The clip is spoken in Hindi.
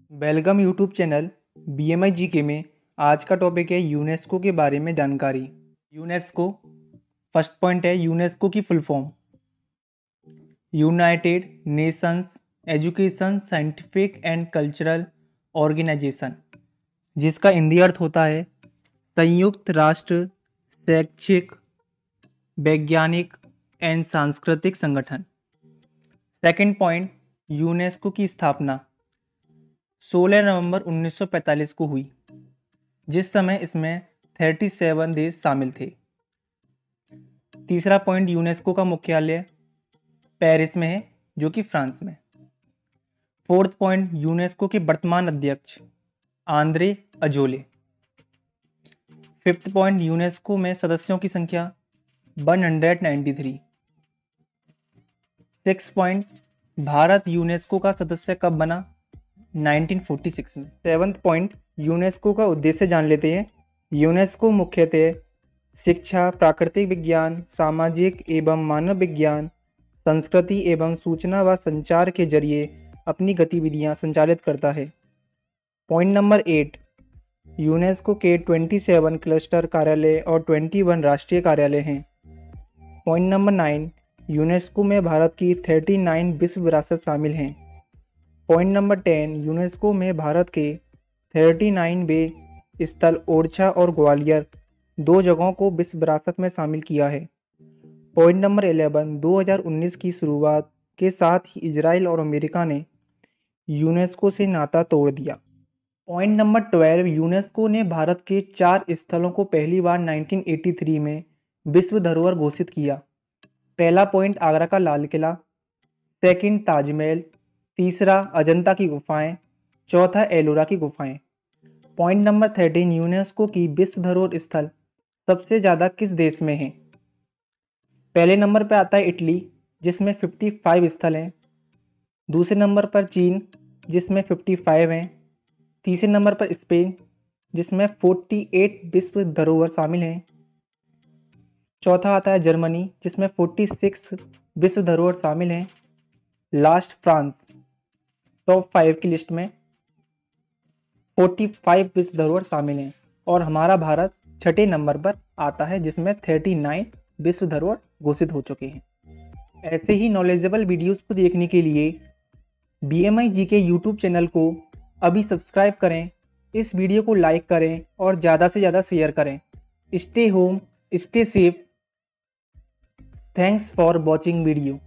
Welcome YouTube channel BMI GK में आज का टॉपिक है यूनेस्को के बारे में जानकारी। यूनेस्को, फर्स्ट पॉइंट है यूनेस्को की full form United Nations Education Scientific and Cultural Organization, जिसका हिंदी अर्थ होता है संयुक्त राष्ट्र शैक्षिक वैज्ञानिक एंड सांस्कृतिक संगठन। सेकंड पॉइंट, यूनेस्को की स्थापना 16 नवंबर 1945 को हुई, जिस समय इसमें 37 देश शामिल थे। तीसरा पॉइंट, यूनेस्को का मुख्यालय पेरिस में है, जो कि फ्रांस में। फोर्थ पॉइंट, यूनेस्को के वर्तमान अध्यक्ष Audrey Azoulay. Fifth point, UNESCO में सदस्यों की संख्या 193। सिक्स पॉइंट, भारत यूनेस्को का सदस्य कब बना? 1946 में। सेवंथ पॉइंट, यूनेस्को का उद्देश्य जान लेते हैं। यूनेस्को मुख्यतः शिक्षा, प्राकृतिक विज्ञान, सामाजिक एवं मानव विज्ञान, संस्कृति एवं सूचना व संचार के जरिए अपनी गतिविधियां संचालित करता है। पॉइंट नंबर 8, यूनेस्को के 27 क्लस्टर कार्यालय और 21 राष्ट्रीय कार्यालय हैं। पॉइंट नंबर 9, यूनेस्को में भारत की 39 विश्व विरासत शामिल हैं। पॉइंट नंबर 10, यूनेस्को में भारत के 39 वे स्थल ओरछा और ग्वालियर, दो जगहों को विश्व विरासत में शामिल किया है। पॉइंट नंबर 11, 2019 की शुरुआत के साथ ही इजराइल और अमेरिका ने यूनेस्को से नाता तोड़ दिया। पॉइंट नंबर 12, यूनेस्को ने भारत के 4 स्थलों को पहली बार 1983 में विश्व धरोहर घोषित किया। पहला पॉइंट, आगरा का लाल किला। सेकंड, ताजमहल। तीसरा, अजंता की गुफाएं। चौथा, एलोरा की गुफाएं। पॉइंट नंबर 13, यूनेस्को की विश्व धरोहर स्थल सबसे ज़्यादा किस देश में है? पहले नंबर पर आता है इटली, जिसमें 55 स्थल हैं। दूसरे नंबर पर चीन, जिसमें 55 हैं। तीसरे नंबर पर स्पेन, जिसमें 48 विश्व धरोहर शामिल हैं। चौथा आता है जर्मनी, जिसमें 46 विश्व धरोहर शामिल हैं। लास्ट फ्रांस, टॉप 5 की लिस्ट में 45 विश्व धरोहर शामिल हैं। और हमारा भारत छठे नंबर पर आता है, जिसमें 39 विश्व धरोहर घोषित हो चुके हैं। ऐसे ही नॉलेजेबल वीडियोस को देखने के लिए BMI जीके यूट्यूब चैनल को अभी सब्सक्राइब करें, इस वीडियो को लाइक करें और ज़्यादा से ज़्यादा शेयर करें। Stay home, stay safe. Thanks for watching video.